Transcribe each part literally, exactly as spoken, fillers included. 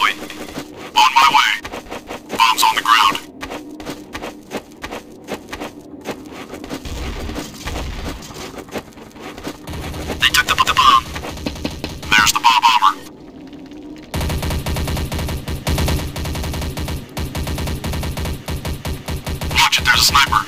point. On my way. Bombs on the ground. They took the, the bomb. There's the bomb bomber. Watch it, there's a sniper.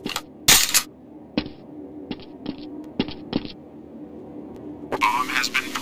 Has been